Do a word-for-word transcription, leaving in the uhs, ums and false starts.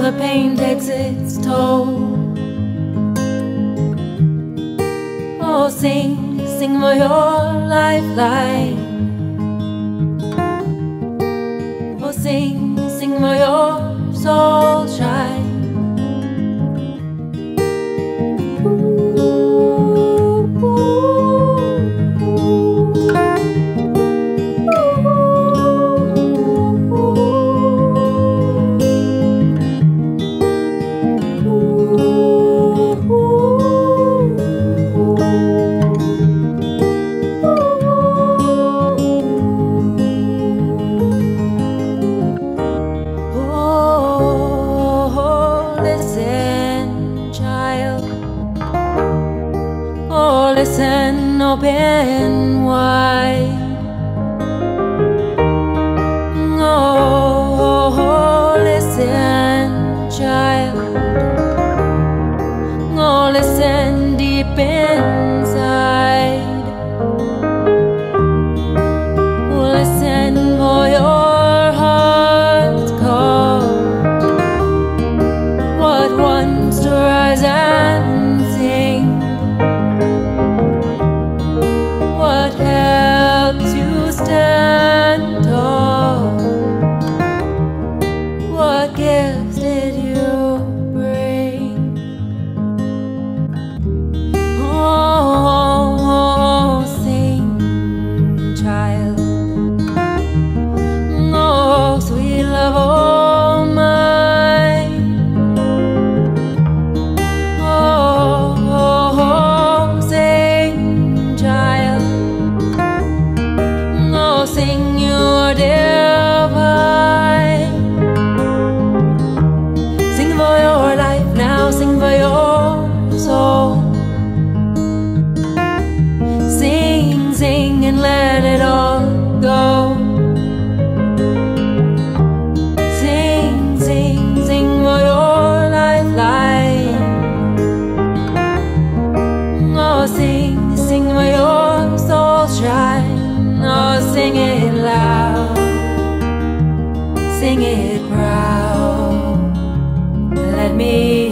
the pain takes its toll. Oh, sing, sing for your lifeline. Oh, sing, sing for your soul shine. Listen, open wide. Oh, listen, child. Oh, listen deep inside. Listen for your heart's call. What wants to rise and sing? What helps you stand tall? What gifts did you bring? Oh, oh, sing, child. Oh, sweet love, oh mine. Oh, oh, oh, sing, child. Oh, sing, you're divine. Sing for your life now, sing for your soul. Sing, sing and let it all go. Sing, sing, sing for your lifeline. Oh, sing, sing for your soul shine. Oh, sing it loud, sing it proud. Let me